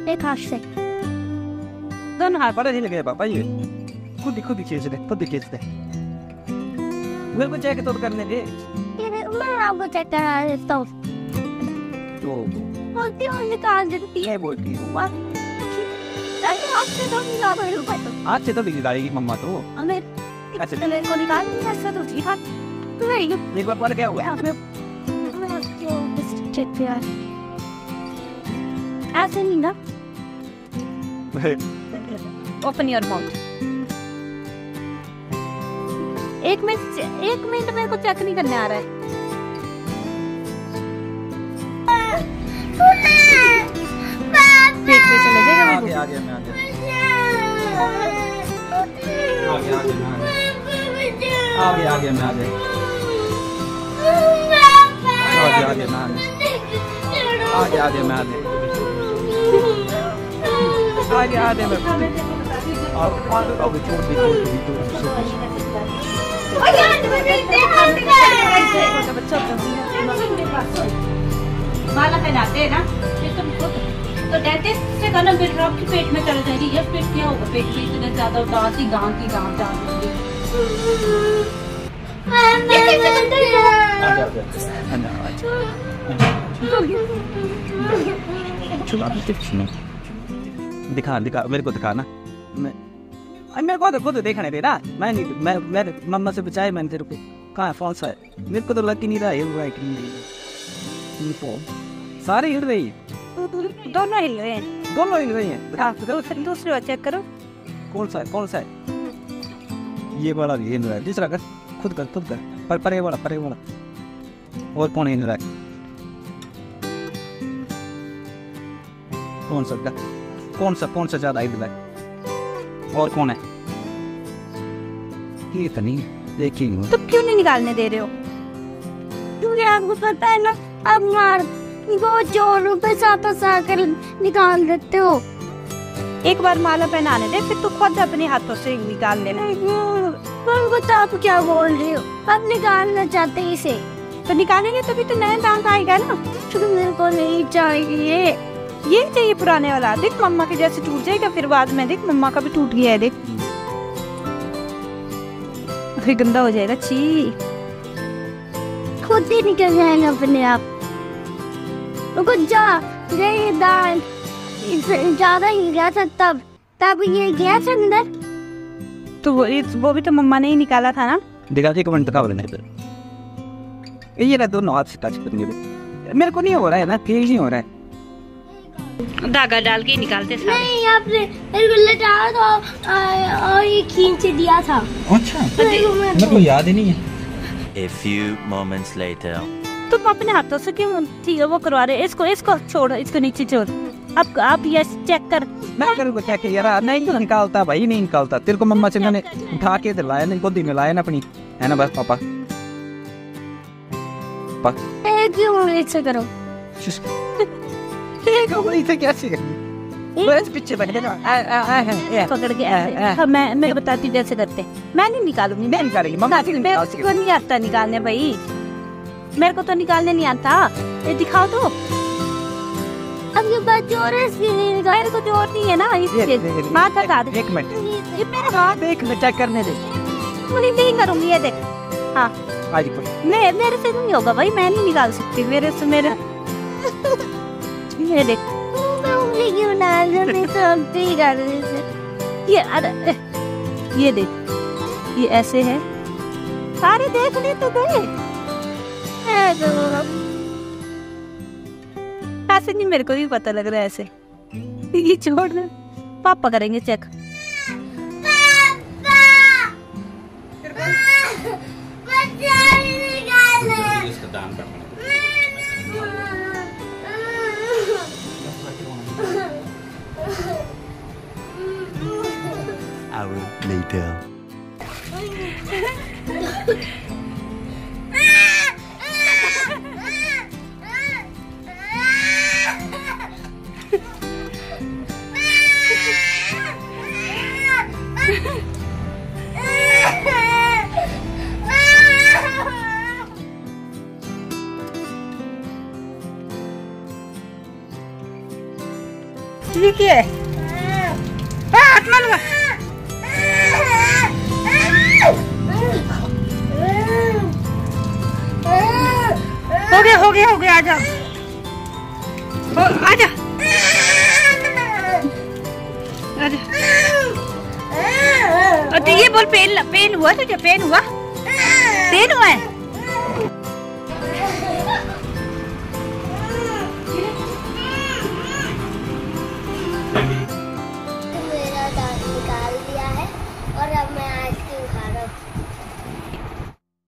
एक हाथ से, दोनों हाथ पता नहीं लगे पापा ये खुद ही खींच दे, खुद ही खींच दे। मेरे को चेक तो करने दे। मैं आपको चेक करा देता हूँ। तो बोलती हूँ निकाल देती है, बोलती हूँ आपसे तो निकाल दो। आज से तो निकालेगी मम्मा तो। हमें अच्छा मेरे को निकाल दिया ऐसा तो ठीक है। एक बार पर क्या हुआ? चेक किया ऐसे नहीं ना। Open your mouth. एक मिनट मेरे को चेक नहीं करने आ रहा है। पेट में चला जाएगा। आ गया मैं आ गया मैं आ गया। माला पहनाते हैं ना तो डेंटिस्ट से कहना बेटा आपके पेट में चले जाएगी। ये पेट क्या होगा? पेट में इतने ज्यादा उदास ही गांठ दिखा मेरे को दिखा ना। मेरे को तो खुद देखने दे ना। मैं मम्मा से बचाए मैंने तेरे को। कहाँ फोन सा है? मेरे को तो लग ही नहीं रहा है कि नहीं। सारे हिल रही है। दोनों हिल रहे हैं। दोनों हिल रही हैं। दूसरे बार चेक करो। कौन सा है? ये वाला भी हिल रहा है। दूसरा कर, खुद कर। परे वाला। और कौन हिल रहा है? कौन सा ज्यादा हिल रहा है? और कौन है? ये तो नहीं देखिए। तो क्यों नहीं निकालने दे रहे हो? क्योंकि आपको पता है ना, अब मार वो जोरों पे साथ कर निकाल देते हो। एक बार माला पहनाने दे, फिर तू खुद अपने हाथों से निकाल लेना। तो आप क्या बोल रहे हो? अब निकालना चाहते हैं इसे तो निकालेंगे, तभी तो नया दांत आएगा ना। मेरे को नहीं चाहिए, ये चाहिए पुराने वाला। देख मम्मा के जैसे टूट जाएगा, फिर बाद में देख मम्मा का भी टूट गया है। देख फिर गंदा हो जाएगा। छी, खुद ही निकल जाएगा अपने आप। रुको जा, ये दांत ज्यादा ही गया था तब ये गया था अंदर। तो वो भी तो मम्मा ने ही निकाला था ना। दिखा एक मिनट दिखा बोले ये ना दोनों हाथ से टच करने मेरे को नहीं हो रहा है ना, फील नहीं हो रहा है। धागा डाल के निकालते सारे। नहीं, आपने मेरे को लटाया था और ये खींच दिया था। अच्छा, मेरे को याद ही नहीं है। A few moments later. तुम अपने हाथों से क्यों ठीक है वो करवा रहे? इसको छोड़, इसको नीचे छोड़। अब आप ये चेक कर। मैं करूँगा चेक यार। नहीं निकालता भाई, नहीं निकालता। तेरे को मम्मा से मैंने उठा के लाया ना, गोदी में लाया ना अपनी, है ना? बस पापा क्यों ऐसे करो? कैसे पीछे पकड़ के मैं बताती हूँ जैसे करते। मैं नहीं निकालूंगी। मैं निकालेंगी मम्मा। मेरे को नहीं आता निकालने भाई, मेरे को तो निकालने नहीं आता। ये दिखाओ तो। अब ये बात जोर है, मेरे को जोर नहीं है ना। हाथ हटा दे। एक मिनट, ये मेरा हाथ देख मैं चेक करने दे। नहीं करूंगी। ये देख। हाँ मेरे से नहीं होगा भाई, मैं नहीं निकाल सकती मेरे से। मेरा ये देख, क्यों ना ये देख, ये ऐसे है। सारे देख ले तो दे। ऐसे नहीं, मेरे को भी पता लग रहा है ऐसे। ये छोड़, पापा करेंगे चेक। Hour later. भी किया है। हाथ में लगा। हो गया आजा आजा आजा। तो ये बोल पेन हुआ तुझे? पेन हुआ है?